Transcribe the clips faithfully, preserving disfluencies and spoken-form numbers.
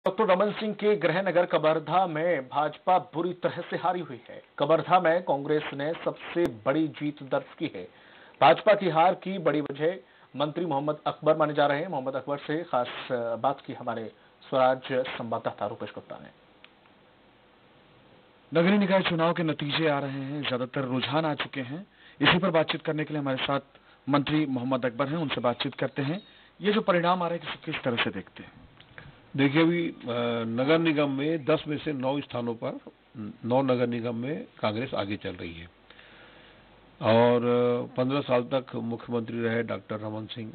Doctor Raman Singh के गृह नगर कवर्धा में भाजपा बुरी तरह से हारी हुई है। कवर्धा में कांग्रेस ने सबसे बड़ी जीत दर्ज की है। भाजपा की हार की बड़ी वजह मंत्री मोहम्मद अकबर माने जा रहे हैं। मोहम्मद अकबर से खास बात की हमारे स्वराज संवाददाता रूपेश गुप्ता ने। नगरीय निकाय चुनाव के नतीजे आ रहे हैं, ज्यादातर रुझान आ चुके हैं। इसी पर बातचीत करने के लिए हमारे साथ मंत्री मोहम्मद अकबर हैं, उनसे बातचीत करते हैं। ये जो परिणाम आ रहे हैं किस तरह से देखते हैं? देखिए, अभी नगर निगम में दस में से नौ स्थानों पर नौ नगर निगम में कांग्रेस आगे चल रही है और पंद्रह साल तक मुख्यमंत्री रहे डॉक्टर रमन सिंह,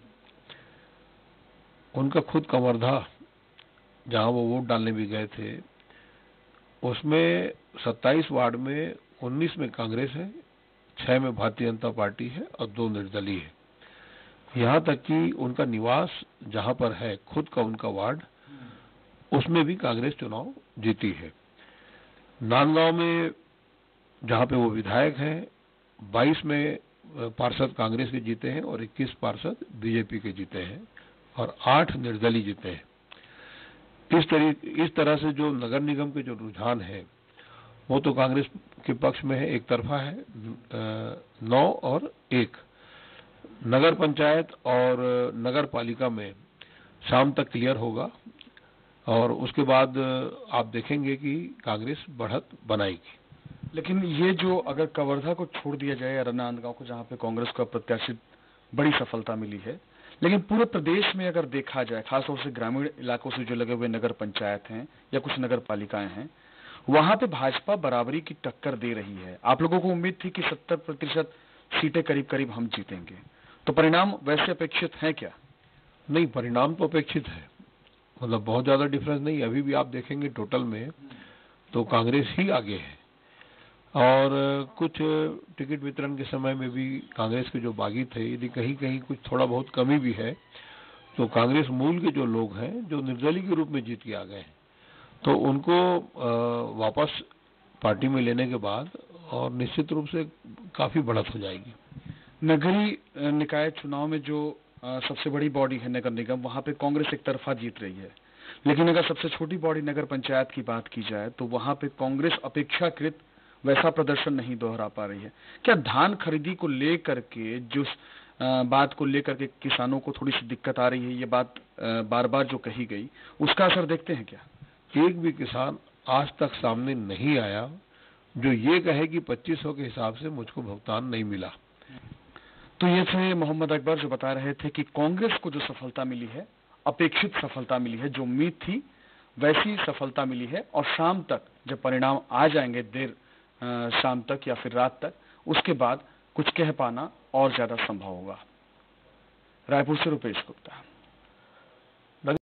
उनका खुद कवर्धा जहां वो वोट डालने भी गए थे, उसमें सत्ताईस वार्ड में उन्नीस में कांग्रेस है, छह में भारतीय जनता पार्टी है और दो निर्दलीय है। यहां तक कि उनका निवास जहां पर है, खुद का उनका वार्ड, उसमें भी कांग्रेस चुनाव जीती है। नांदगांव में जहां पे वो विधायक हैं, बाईस में पार्षद कांग्रेस के जीते हैं और इक्कीस पार्षद बीजेपी के जीते हैं और आठ निर्दलीय जीते हैं। इस तरह इस तरह से जो नगर निगम के जो रुझान है वो तो कांग्रेस के पक्ष में है, एक तरफा है। नौ और एक नगर पंचायत और नगर पालिका में शाम तक क्लियर होगा और उसके बाद आप देखेंगे कि कांग्रेस बढ़त बनाएगी। लेकिन ये जो अगर कवर्धा को छोड़ दिया जाए या नांदगांव को, जहां पे कांग्रेस को अप्रत्याशित बड़ी सफलता मिली है, लेकिन पूरे प्रदेश में अगर देखा जाए, खासतौर से ग्रामीण इलाकों से जो लगे हुए नगर पंचायत हैं या कुछ नगर पालिकाएं हैं, वहां पे भाजपा बराबरी की टक्कर दे रही है। आप लोगों को उम्मीद थी कि सत्तर प्रतिशत सीटें करीब करीब हम जीतेंगे, तो परिणाम वैसे अपेक्षित है क्या? नहीं, परिणाम तो अपेक्षित है, मतलब बहुत ज्यादा डिफरेंस नहीं। अभी भी आप देखेंगे टोटल में तो कांग्रेस ही आगे है और कुछ टिकट वितरण के समय में भी कांग्रेस के जो बागी थे, यदि कहीं कहीं कुछ थोड़ा बहुत कमी भी है तो कांग्रेस मूल के जो लोग हैं जो निर्दलीय के रूप में जीत के आ गए हैं, तो उनको वापस पार्टी में लेने के बाद और निश्चित रूप से काफी बढ़त हो जाएगी। नगरीय निकाय चुनाव में जो सबसे बड़ी बॉडी है नगर निगम, वहां पे कांग्रेस एक तरफा जीत रही है, लेकिन अगर सबसे छोटी बॉडी नगर पंचायत की बात की जाए तो वहां पे कांग्रेस अपेक्षाकृत वैसा प्रदर्शन नहीं दोहरा पा रही है। क्या धान खरीदी को लेकर के जो बात को लेकर के किसानों को थोड़ी सी दिक्कत आ रही है, ये बात बार बार जो कही गई, उसका असर देखते हैं क्या? एक भी किसान आज तक सामने नहीं आया जो ये कहे कि पच्चीस सौ के हिसाब से मुझको भुगतान नहीं मिला। तो ये थे मोहम्मद अकबर जो बता रहे थे कि कांग्रेस को जो सफलता मिली है, अपेक्षित सफलता मिली है, जो उम्मीद थी वैसी सफलता मिली है और शाम तक जब परिणाम आ जाएंगे, देर शाम तक या फिर रात तक, उसके बाद कुछ कह पाना और ज्यादा संभव होगा। रायपुर से रूपेश गुप्ता।